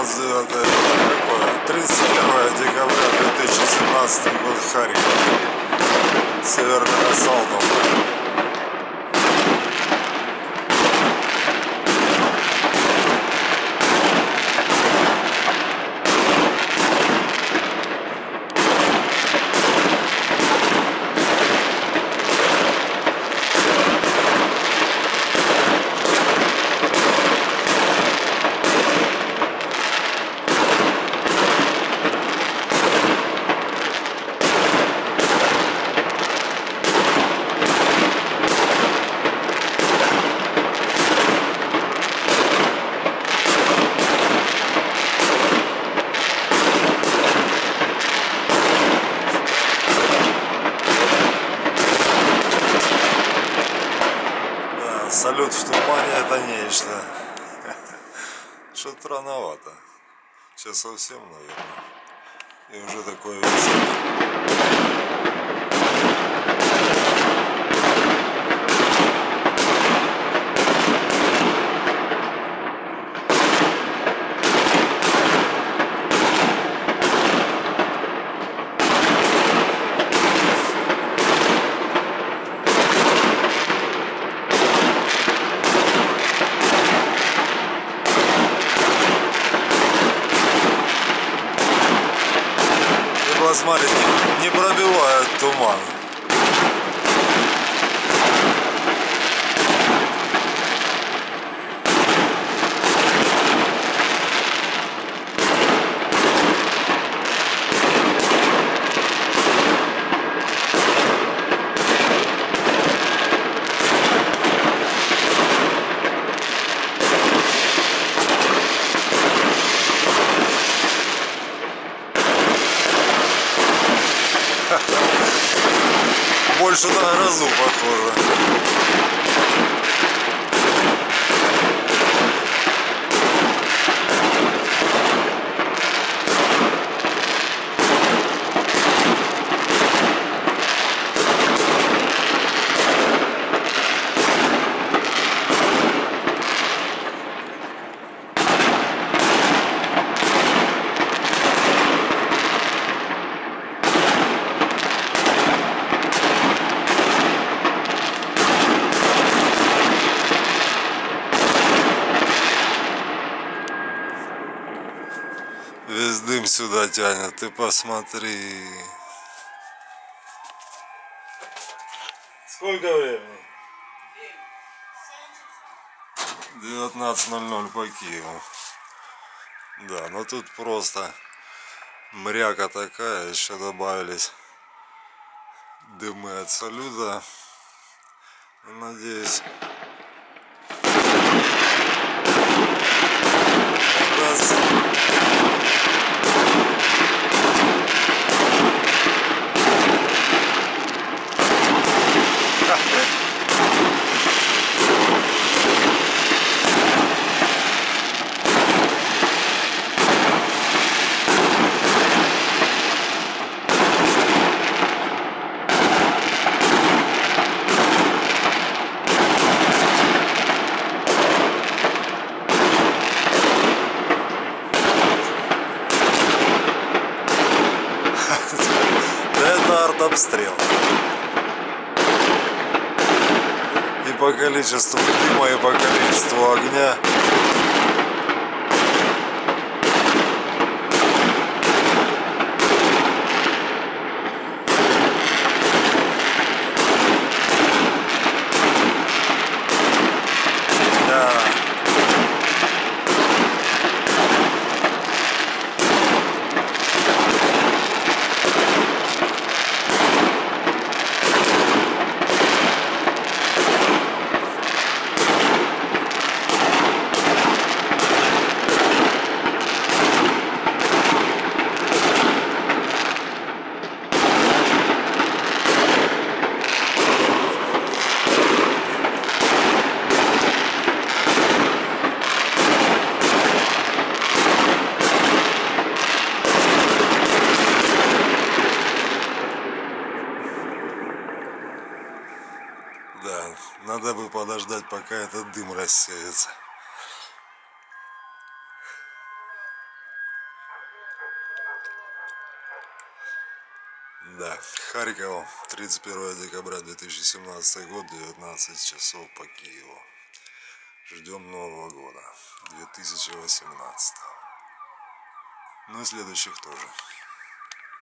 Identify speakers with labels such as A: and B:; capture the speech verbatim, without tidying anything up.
A: двадцать девятое, какое? тридцать первое декабря две тысячи семнадцатого год, Харьков, Северная Салтовка. Салют в тумане — это нечто. Что-то рановато. Сейчас совсем, наверное. И уже такое веселое. Смотрите, не пробивает туман. Больше на грозу похоже. Весь дым сюда тянет, ты посмотри. Сколько времени? девятнадцать ноль ноль по Киеву. Да, но тут просто мряка такая, еще добавились дымы от салюта. Надеюсь. Раз. Это артобстрел. И по количеству дыма, и по количеству огня. Да, надо бы подождать, пока этот дым рассеется. Да, Харьков, тридцать первое декабря две тысячи семнадцатый год, девятнадцать часов по Киеву. Ждем Нового года две тысячи восемнадцатого. Ну и следующих тоже.